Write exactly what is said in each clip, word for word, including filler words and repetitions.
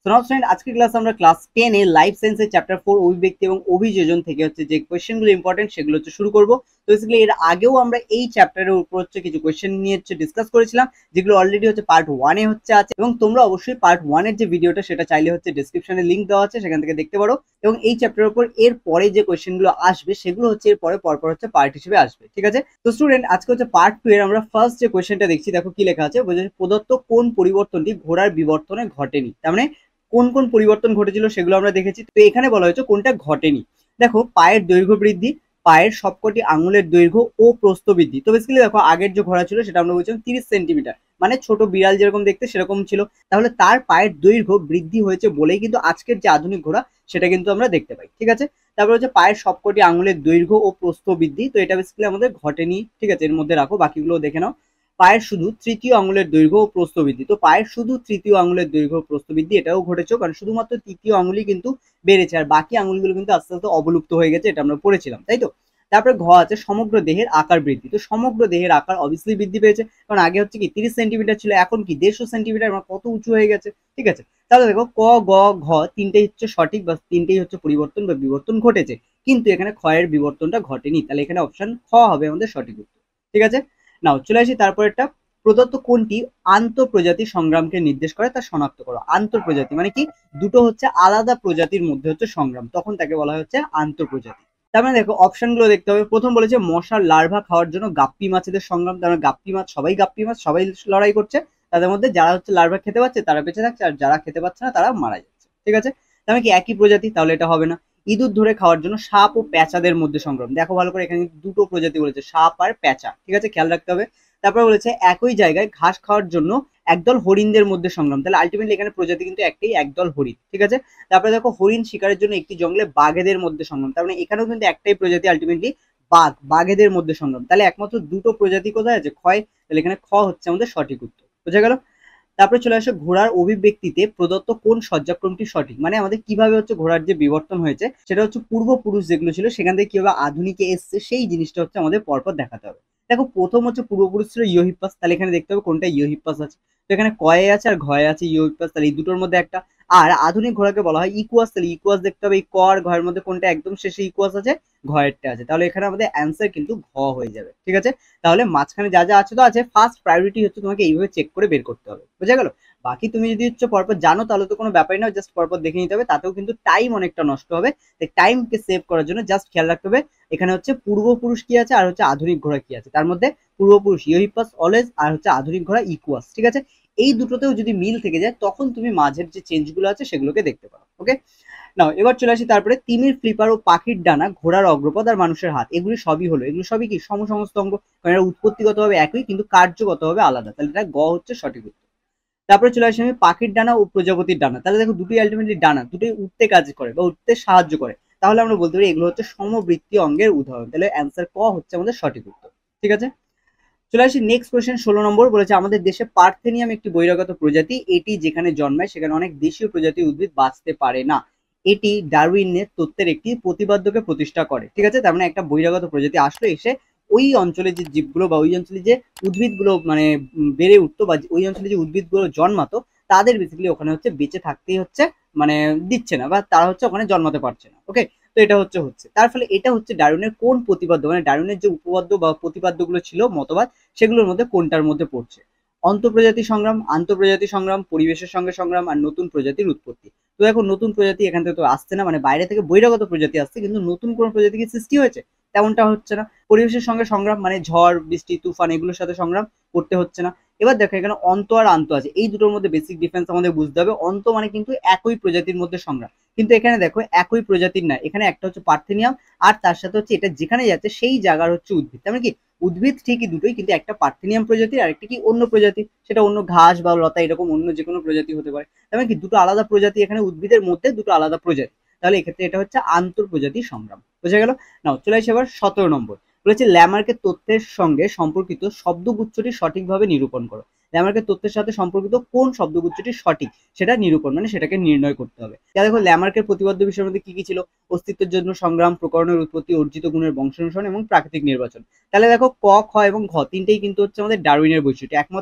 তো now student, আজকের class আমরা ক্লাস টেন এর লাইফ সায়েন্সের চ্যাপ্টার ফোর অভিব্যক্তি এবং অভিযোজন থেকে হচ্ছে যে কোয়েশ্চেনগুলো ইম্পর্টেন্ট সেগুলো হচ্ছে শুরু করব। তো বেসিক্যালি এর আগেও আমরা এই চ্যাপ্টারের উপর হচ্ছে কিছু কোয়েশ্চেন নিয়ে হচ্ছে ডিসকাস করেছিলাম, যেগুলো অলরেডি হচ্ছে পার্ট ওয়ানে হচ্ছে আছে, এবং তোমরা অবশ্যই পার্ট ওয়ানের যে ভিডিওটা সেটা চাইলে হচ্ছে ডেসক্রিপশনে লিঙ্ক দেওয়া আছে, সেখান থেকে দেখতে পারো। এবং এই চ্যাপ্টারের উপর এর পরে যে কোয়েশ্চেনগুলো আসবে সেগুলো হচ্ছে এর পরে পরপর হচ্ছে পার্ট হিসেবে আসবে, ঠিক আছে? তো স্টুডেন্ট, আজকে হচ্ছে পার্ট টু এর আমরা ফার্স্ট যে কোয়েশ্চেনটা দেখছি, দেখো কি লেখা আছে, প্রদত্ত কোন পরিবর্তনটি ঘোড়ার বিবর্তনে ঘটেনি। তার মানে কোন কোন পরিবর্তন ঘটেছিল সেগুলো আমরা দেখেছি। তো এখানে বলা হয়েছে কোনটা ঘটেনি। দেখো, পায়ের দৈর্ঘ্য বৃদ্ধি, পায়ের সবকটি আঙুলের দৈর্ঘ্য ও প্রস্থ বৃদ্ধি। তো বেসিক্যালি দেখো, আগের যে ঘোড়া ছিল সেটা আমরা বলছিলাম তিরিশ সেন্টিমিটার, মানে ছোট বিড়াল যেরকম দেখতে সেরকম ছিল। তাহলে তার পায়ের দৈর্ঘ্য বৃদ্ধি হয়েছে বলেই কিন্তু আজকের যে আধুনিক ঘোড়া সেটা কিন্তু আমরা দেখতে পাই, ঠিক আছে? তারপর হচ্ছে পায়ের সবকটি আঙুলের দৈর্ঘ্য ও প্রস্থ বৃদ্ধি। তো এটা বেসিক্যালি আমাদের ঘটেনি, ঠিক আছে? এর মধ্যে রাখো, বাকিগুলো দেখে নাও। পায়ের শুধু তৃতীয় আঙুলের দৈর্ঘ্য ও প্রস্থ বৃদ্ধি। তো পায়ের শুধু তৃতীয় আঙুলের দৈর্ঘ্য প্রস্থ বৃদ্ধি এটাও ঘটেছে, কারণ শুধুমাত্র তৃতীয় আঙুলই কিন্তু বেড়েছে, আর বাকি আঙুলগুলো কিন্তু আস্তে আস্তে অবলুপ্ত হয়ে গেছে, এটা আমরা পড়েছিলাম, তাই তো? তারপরে ঘ আছে সমগ্র দেহের আকার বৃদ্ধি। তো সমগ্র দেহের আকার অবভিয়াসলি বৃদ্ধি পেয়েছে, কারণ আগে হচ্ছে কি তিরিশ সেন্টিমিটার ছিল, এখন কি দেড়শো সেন্টিমিটার, মানে কত উঁচু হয়ে গেছে, ঠিক আছে? তাহলে দেখো, ক গ ঘ তিনটেই হচ্ছে সঠিক, বা তিনটেই হচ্ছে পরিবর্তন বা বিবর্তন ঘটেছে, কিন্তু এখানে খ এর বিবর্তনটা ঘটেনি। তাহলে এখানে অপশন খ হবে আমাদের সঠিক উত্তর, ঠিক আছে? নাও চলে আসি তারপরেরটা। প্রদত্ত কোনটি আন্তঃপ্রজাতি সংগ্রামকে নির্দেশ করে তা শনাক্ত করো। আন্তঃপ্রজাতি মানে কি? দুটো হচ্ছে আলাদা প্রজাতির মধ্যে হচ্ছে সংগ্রাম, তখন তাকে বলা হচ্ছে আন্তঃপ্রজাতি। তার মানে দেখো, অপশন গুলো দেখতে হবে। প্রথম বলেছে মশার লার্ভা খাওয়ার জন্য গাপ্পি মাছেদের সংগ্রাম। তার মানে গাপ্পি মাছ, সবাই গাপ্পি মাছ, সবাই লড়াই করছে। তাদের মধ্যে যারা হচ্ছে লার্ভা খেতে পাচ্ছে তারা বেঁচে থাকছে, আর যারা খেতে পাচ্ছে না তারা মারা যাচ্ছে, ঠিক আছে? তার মানে কি একই প্রজাতি? তাহলে এটা হবে না। ইঁদুর ধরে খাওয়ার জন্য সাপ ও প্যাঁচাদের মধ্যে সংগ্রাম। দেখো ভালো করে, এখানে দুটো প্রজাতি বলেছে, সাপ আর প্যাঁচা, ঠিক আছে? খেয়াল রাখতে হবে। তারপরে বলেছে একই জায়গায় ঘাস খাওয়ার জন্য একদল হরিণদের মধ্যে সংগ্রাম। তাহলে আলটিমেটলি এখানে প্রজাতি কিন্তু একটাই, একদল হরিণ, ঠিক আছে? তারপরে দেখো, হরিণ শিকারের জন্য একটি জঙ্গলে বাঘেদের মধ্যে সংগ্রাম। তার মানে এখানেও কিন্তু একটাই প্রজাতি, আলটিমেটলি বাঘ, বাঘেদের মধ্যে সংগ্রাম। তাহলে একমাত্র দুটো প্রজাতি কোথায় আছে? ক্ষয়। তাহলে এখানে খ হচ্ছে আমাদের সঠিক উত্তর, বোঝা গেল? তারপরে চলে আসে ঘোড়ার অভিব্যক্তিতে প্রদত্ত কোন সজ্জাক্রমটি সঠিক। মানে আমাদের কিভাবে হচ্ছে ঘোড়ার যে বিবর্তন হয়েছে সেটা হচ্ছে পূর্বপুরুষ যেগুলো ছিল সেখান থেকে কিভাবে আধুনিকে এসছে সেই জিনিসটা হচ্ছে আমাদের পরপর দেখাতে হবে। দেখো, প্রথম হচ্ছে পূর্বপুরুষ ছিল ইয়োহিপ্পাস। তাহলে এখানে দেখতে হবে কোনটা ইয়োহিপ্পাস আছে। তো এখানে কয়ে আছে আর ঘয়ে আছে ইয়োহিপ্পাস, তাহলে এই দুটোর মধ্যে একটা। আর আধুনিক ঘোড়াকে বলা হয় ইকুয়াস। তাহলে ইকুয়াস দেখতে হবে এই ক আর ঘয়ের মধ্যে কোনটা একদম শেষে ইকুয়াস আছে, ঘয়েরটা আছে। তাহলে এখানে আমাদের অ্যান্সার কিন্তু ঘ হয়ে যাবে, ঠিক আছে? তাহলে মাঝখানে যা যা আছে তো আছে, ফার্স্ট প্রায়োরিটি হচ্ছে তোমাকে এইভাবে চেক করে বের করতে হবে, বোঝা গেল? বাকি তুমি যদি হচ্ছে পরপর জানো তাহলে তো কোনো ব্যাপারই না, জাস্ট পরপর দেখে নিতে হবে, তাতেও কিন্তু টাইম অনেকটা নষ্ট হবে। তাই টাইমকে সেভ করার জন্য জাস্ট খেয়াল রাখতে হবে এখানে হচ্ছে পূর্বপুরুষ কি আছে আর হচ্ছে আধুনিক ঘোড়া কি আছে। তার মধ্যে পূর্বপুরুষ ইয়োহিপ্পাস অলওয়েজ, আর হচ্ছে আধুনিক ঘোড়া ইকুয়াস, ঠিক আছে? এই দুটোতেও যদি মিল থেকে যায় তখন তুমি মাঝের যে চেঞ্জগুলো আছে সেগুলোকে দেখতে পারো, ওকে? নাও এবার চলে আসি তারপরে, তিমির ফ্লিপার ও পাখির ডানা, ঘোড়ার অগ্রপদ আর মানুষের হাত, এগুলি সবই হলো, এগুলো সবই কি সমসমস্ত অঙ্গ, কারণ এরা উৎপত্তিগতভাবে একই কিন্তু কার্যগতভাবে আলাদা। তাহলে এটা গ হচ্ছে সঠিক উত্তর। তারপরে চলে আসি আমি পাখির ডানা ও প্রজাপতির ডানা। তাহলে দেখো, দুটোই আলটিমেটলি ডানা, দুটোই উঠতে কাজ করে বা উঠতে সাহায্য করে। তাহলে আমরা বলতে পারি এগুলো হচ্ছে সমবৃত্তীয় অঙ্গের উদাহরণ। তাহলে অ্যান্সার ক হচ্ছে আমাদের সঠিক উত্তর, ঠিক আছে? চলে আসি নেক্সট কোয়েশ্চেন, ষোলো নম্বর বলেছে আমাদের দেশে পার্থেনিয়াম একটি বহিরাগত প্রজাতি, এটি যেখানে জন্মায় সেখানে অনেক দেশীয় প্রজাতির উদ্ভিদ বাঁচতে পারে না। এটি ডারউইনের তত্ত্বের একটি প্রতিপাদ্যকে প্রতিষ্ঠা করে, ঠিক আছে? তার মানে একটা বহিরাগত প্রজাতি আসলো, এসে ওই অঞ্চলে যে জীবগুলো বা ওই অঞ্চলে যে উদ্ভিদগুলো মানে বেড়ে উঠতো বা ওই অঞ্চলে যে উদ্ভিদগুলো জন্মাতো তাদের বেসিক্যালি ওখানে হচ্ছে বেঁচে থাকতেই হচ্ছে মানে দিচ্ছে না, বা তারা হচ্ছে ওখানে জন্মাতে পারছে না, ওকে? তো এটা হচ্ছে হচ্ছে তার ফলে এটা হচ্ছে ডারউইনের কোন প্রতিপাদ্য, মানে ডারউইনের যে উপপাদ্য বা প্রতিপাদ্যগুলো ছিল মতবাদ সেগুলোর মধ্যে কোনটার মধ্যে পড়ছে? অন্তঃপ্রজাতি সংগ্রাম, আন্তঃপ্রজাতি সংগ্রাম, পরিবেশের সঙ্গে সংগ্রাম, আর নতুন প্রজাতির উৎপত্তি। তো এখন নতুন প্রজাতি এখান থেকে তো আসছে না, মানে বাইরে থেকে বহিরাগত প্রজাতি আসছে, কিন্তু নতুন কোন প্রজাতি কি সৃষ্টি হয়েছে তেমনটা হচ্ছে না। পরিবেশের সঙ্গে সংগ্রাম মানে ঝড় বৃষ্টি তুফান এগুলোর সাথে সংগ্রাম করতে হচ্ছে না। এবার দেখো, এখানে অন্ত আর আন্ত আছে, এই দুটোর মধ্যে বেসিক ডিফারেন্স আমাদের বুঝতে হবে। অন্ত মানে কিন্তু একই প্রজাতির মধ্যে সংগ্রাম, কিন্তু এখানে দেখো একই প্রজাতির না, এখানে একটা হচ্ছে পার্থেনিয়াম আর তার সাথে হচ্ছে এটা যেখানে যাচ্ছে সেই জায়গার হচ্ছে উদ্ভিদ। তার মানে কি উদ্ভিদ ঠিকই দুটোই, কিন্তু একটা পার্থেনিয়াম প্রজাতি আর একটা কি অন্য প্রজাতি, সেটা অন্য ঘাস বা লতা এরকম অন্য যে কোনো প্রজাতি হতে পারে। তার মানে কি দুটো আলাদা প্রজাতি, এখানে উদ্ভিদের মধ্যে দুটো আলাদা প্রজাতি। তাহলে এক্ষেত্রে এটা হচ্ছে আন্তঃপ্রজাতি সংগ্রাম, বোঝা গেল? নাও চলে আসে এবার সতেরো নম্বর, বলেছে ল্যামার্কের তথ্যের সঙ্গে সম্পর্কিত শব্দগুচ্ছটি সঠিকভাবে নিরূপণ করো। ল্যামার্কের তথ্যের সাথে সম্পর্কিত কোন শব্দগুচ্ছটি সঠিক সেটা নিরূপণ মানে সেটাকে নির্ণয় করতে হবে। দেখো, ল্যামার্কের প্রতিপাদ্য বিষয়ের মধ্যে কি কি ছিল? অস্তিত্বের জন্য সংগ্রাম, প্রকরণের উৎপত্তি, অর্জিত গুণের বংশানুসরণ এবং প্রাকৃতিক নির্বাচন। তাহলে দেখো, ক খ এবং ঘ তিনটেই কিন্তু হচ্ছে আমাদের ডারউইনের বৈশিষ্ট্য, একমাত্র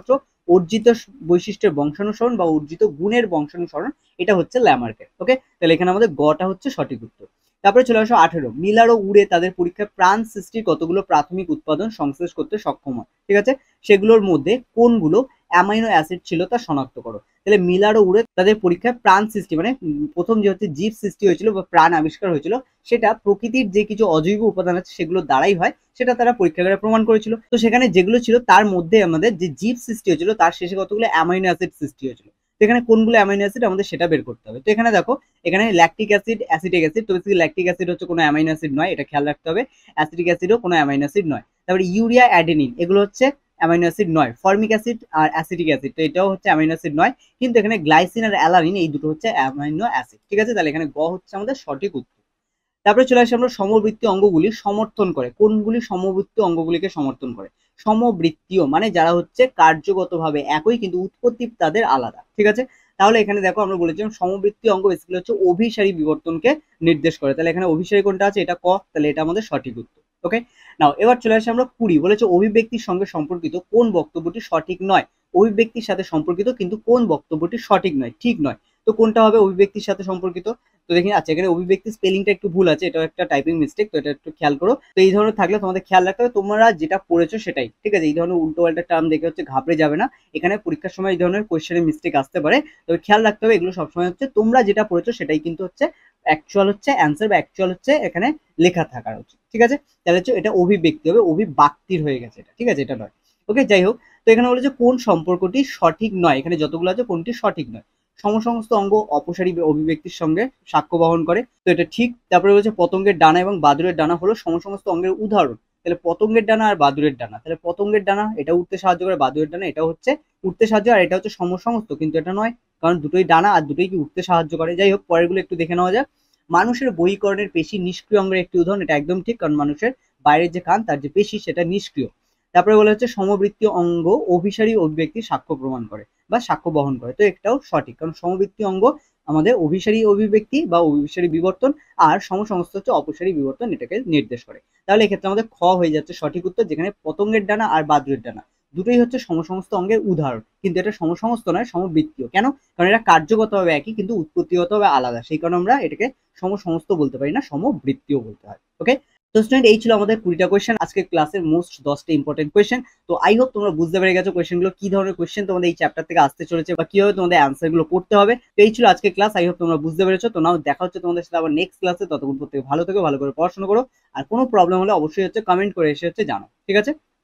অর্জিত বৈশিষ্ট্যের বংশানুসরণ বা অর্জিত গুণের বংশানুসরণ, এটা হচ্ছে ল্যামার্কের। ওকে, তাহলে এখানে আমাদের গটা হচ্ছে সঠিক উত্তর। তারপরে চলে আসো আঠেরো, মিলার ও উড়ে তাদের পরীক্ষায় প্রাণ সৃষ্টির কতগুলো প্রাথমিক উৎপাদন সংশ্লেষ করতে সক্ষম হয়, ঠিক আছে, সেগুলোর মধ্যে কোনগুলো অ্যামাইনো অ্যাসিড ছিল তা শনাক্ত করো। তাহলে মিলার ও উড়ে তাদের পরীক্ষায় প্রাণ সৃষ্টি মানে প্রথম যে হচ্ছে জীব সৃষ্টি হয়েছিল বা প্রাণ আবিষ্কার হয়েছিল, সেটা প্রকৃতির যে কিছু অজৈব উপাদান আছে সেগুলো দ্বারাই হয়, সেটা তারা পরীক্ষাগারে প্রমাণ করেছিল। তো সেখানে যেগুলো ছিল তার মধ্যে আমাদের যে জীব সৃষ্টি হয়েছিল তার শেষে কতগুলো অ্যামাইনো অ্যাসিড সৃষ্টি হয়েছিল, এখানে কোনগুলো অ্যামাইনো অ্যাসিড আমাদের সেটা বের করতে হবে। তো এখানে দেখো এখানে ল্যাকটিক অ্যাসিড, অ্যাসিটিক অ্যাসিড, তো বেসিক্যালি ল্যাকটিক অ্যাসিড হচ্ছে কোনো অ্যামাইনো অ্যাসিড নয়, এটা খেয়াল রাখতে হবে। অ্যাসিটিক অ্যাসিডও কোনো অ্যামাইনো অ্যাসিড নয়। তারপরে ইউরিয়া, অ্যাডেনিন এগুলো হচ্ছে অ্যামাইনো অ্যাসিড নয়। ফর্মিক অ্যাসিড আর অ্যাসিটিক অ্যাসিড, তো এটাও হচ্ছে অ্যামাইনো অ্যাসিড নয়, কিন্তু এখানে গ্লাইসিন আর অ্যালানিন এই দুটো হচ্ছে অ্যামাইনো অ্যাসিড, ঠিক আছে, তাহলে এখানে গ হচ্ছে আমাদের সঠিক উত্তর। তারপরে চলে আসি আমরা সমবৃত্তীয় অঙ্গগুলি সমর্থন করে, কোনগুলি সমবৃত্তীয় অঙ্গগুলিকে সমর্থন করে? সমবৃত্তীয় মানে যারা হচ্ছে কার্যগতভাবে একই কিন্তু উৎপত্তি তাদের আলাদা, ঠিক আছে। তাহলে এখানে দেখো আমরা বলেছিলাম সমবৃত্তীয় অঙ্গ বেসিক্যালি হচ্ছে অভিসারী বিবর্তনকে নির্দেশ করে, তাহলে এখানে অভিসারী কোনটা আছে, এটা ক, তাহলে এটা আমাদের সঠিক উত্তর। ওকে, নাও এবার চলে আসি আমরা কুড়ি, বলেছে অভিব্যক্তির সঙ্গে সম্পর্কিত কোন বক্তব্যটি সঠিক নয়? অভিব্যক্তির সাথে সম্পর্কিত কিন্তু কোন বক্তব্যটি সঠিক নয়, ঠিক নয়, তো কোনটা হবে অভিব্যক্তির সাথে সম্পর্কিত? তো দেখি, আচ্ছা এখানে অভিব্যক্তি স্পেলিংটা একটু ভুল আছে, এটা একটা টাইপিং মিস্টেক, তো এটা একটু খেয়াল করো। তো এই ধরনের থাকলে তোমাদের খেয়াল রাখতে হবে, তোমরা যেটা পড়েছো সেটাই, ঠিক আছে, এই ধরনের উল্টো পাল্টা টার্ম দেখে হচ্ছে ঘাবড়ে যাবে না, এখানে পরীক্ষার সময় এই ধরনের কোয়েশ্চেনের মিস্টেক আসতে পারে, তবে খেয়াল রাখতে হবে এগুলো সবসময় হচ্ছে তোমরা যেটা পড়েছো সেটাই কিন্তু হচ্ছে অ্যাকচুয়াল হচ্ছে অ্যান্সার বা অ্যাকচুয়াল হচ্ছে এখানে লেখা থাকার হচ্ছে, ঠিক আছে। তাহলে হচ্ছে এটা অভিব্যক্তি হবে, অভিব্যক্তির হয়ে গেছে এটা, ঠিক আছে, এটা নয়। ওকে, যাই হোক, তো এখানে বলেছে কোন সম্পর্কটি সঠিক নয়, এখানে যতগুলো আছে কোনটি সঠিক নয়? সমসমস্ত অঙ্গ অপসারী অভিব্যক্তির সঙ্গে সাক্ষ্য বহন করে, তো এটা ঠিক। তারপরে বলেছে পতঙ্গের ডানা এবং বাদুড়ের ডানা হলো সমসমস্ত অঙ্গের উদাহরণ, তাহলে পতঙ্গের ডানা আর বাদুড়ের ডানা, তাহলে পতঙ্গের ডানা এটা উঠতে সাহায্য করে, বাদুড়ের ডানা এটা হচ্ছে উঠতে সাহায্য, আর এটা হচ্ছে সমসমস্ত, কিন্তু এটা নয়, কারণ দুটোই ডানা আর দুটোই কি উঠতে সাহায্য করে। যাই হোক, পরেরগুলো একটু দেখে নেওয়া যাক। মানুষের বহিকরণের পেশি নিষ্ক্রিয় অঙ্গের একটি উদাহরণ, এটা একদম ঠিক, কারণ মানুষের বাইরের যে কান তার যে পেশি সেটা নিষ্ক্রিয়। তারপরে বলা হচ্ছে সমবৃত্তীয় অঙ্গ অভিসারী অভিব্যক্তি সাক্ষ্য প্রমাণ করে বা সাক্ষ্য বহন করে, তো এটাও সঠিক, কারণ সমবৃত্তীয় অঙ্গ আমাদের অভিসারী অভিব্যক্তি বা অভিসারী বিবর্তন, আর সমসমস্ত হচ্ছে অপসারী বিবর্তন এটাকে নির্দেশ করে। তাহলে এক্ষেত্রে আমাদের খ হয়ে যাচ্ছে সঠিক উত্তর, যেখানে পতঙ্গের ডানা আর বাদুড়ের ডানা দুটোই হচ্ছে সমসমস্ত অঙ্গের উদাহরণ, কিন্তু এটা সমসমস্ত নয়, সমবৃত্তীয়। কেন? কারণ এটা কার্যগতভাবে একই কিন্তু উৎপত্তিগতভাবে আলাদা, সেই কারণে আমরা এটাকে সমসমস্ত বলতে পারি না, সমবৃত্তীয় বলতে হয়। ওকে, তো স্টুডেন্ট এই ছিল আমাদের কুড়িটা কোয়েশ্চেন আজকে ক্লাসের মোস্ট দশটা ইম্পর্টেন্ট কোয়েশ্চেন। তো আই হোপ তোমরা বুঝতে পেরে গেছো কোয়েশ্চেনগুলো কি ধরনের কোয়েশ্চেন তোমাদের এই চ্যাপ্টার থেকে আসতে চলেছে বা কিভাবে তোমাদের অ্যান্সার গুলো করতে হবে। তো এই ছিল আজকে ক্লাস, আই হোপ তোমরা বুঝতে পেরেছো। তো নাও দেখা হচ্ছে তোমাদের সাথে আবার নেক্সট ক্লাসে, ততক্ষণ প্রত্যেকে ভালো থেকো, ভালো করে পড়াশোনা করো, আর কোনো প্রবলেম হলে অবশ্যই হচ্ছে কমেন্ট করে এসে হচ্ছে জানো, ঠিক আছে।